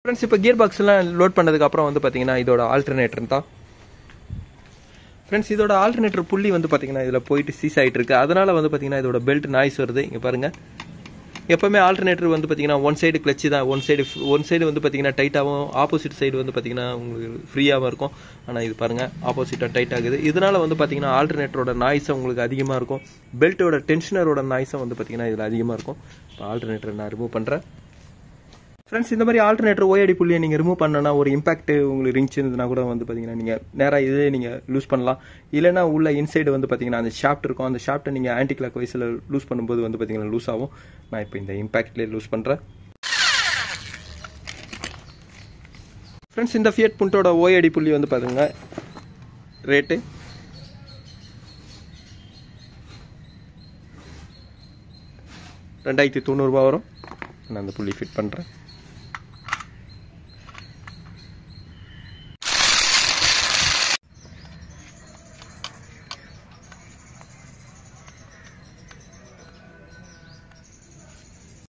Friends இப்போ gear பாக்ஸ்லாம் load பண்ணதுக்கப்புறம் வந்து பார்த்தீங்கன்னா இதோட ஆல்டர்னேட்டர் தான் ஃப்ரெண்ட்ஸ். இதோட ஆல்டர்னேட்டர் புள்ளி வந்து பார்த்தீங்கன்னா இதில் போயிட்டு சீஸ் ஆகிட்டு இருக்குது. அதனால் வந்து பார்த்தீங்கன்னா இதோட பெல்ட் நாய்ஸ் வருது. இங்கே பாருங்கள், எப்போவுமே ஆல்டர்னேட்டர் வந்து பார்த்தீங்கன்னா ஒன் சைடு கிளச்சு தான், ஒன் சைடு வந்து பார்த்தீங்கன்னா டைட்டாகவும், ஆப்போசிட் சைடு வந்து பார்த்தீங்கன்னா உங்களுக்கு ஃப்ரீயாகவும் இருக்கும். ஆனால் இது பாருங்கள், ஆப்போசிட்டாக டைட் ஆகுது. இதனால் வந்து பார்த்தீங்கன்னா ஆல்டர்னேட்டரோட நாய்ஸை உங்களுக்கு அதிகமாக இருக்கும். பெல்ட்டோட டென்ஷனரோட நாய்ஸும் வந்து பார்த்தீங்கன்னா இதில் அதிகமாக இருக்கும். இப்போ ஆல்டர்னேட்டர் நான் ரிமூவ் பண்ணுறேன். ஃப்ரெண்ட்ஸ், இந்த மாதிரி ஆல்டர்னேட்டர் ஓஎடி புள்ளியை நீங்கள் ரிமூவ் பண்ணனா ஒரு இம்பாக்ட் உங்களுக்கு இருந்துச்சுன்னா கூட வந்து பார்த்தீங்கன்னா நீங்கள் நேராக இதே நீங்கள் லூஸ் பண்ணலாம். இல்லைனா உள்ள இன்சைடு வந்து பார்த்தீங்கன்னா அந்த ஷாஃப்ட் இருக்கும், அந்த ஷாஃப்ட்டை நீங்கள் ஆன்டி கிளாக் வைஸில் லூஸ் பண்ணும்போது வந்து பார்த்தீங்கன்னா லூஸ் ஆகும். நான் இப்போ இந்த இம்பாக்ட்லேயே லூஸ் பண்ணுறேன். ஃப்ரெண்ட்ஸ், இந்த ஃபியட் புண்டோட ஓஎடி புள்ளி வந்து பாருங்க, ரேட்டு $2090 வரும். நான் அந்த புள்ளி ஃபிட் பண்ணுறேன்.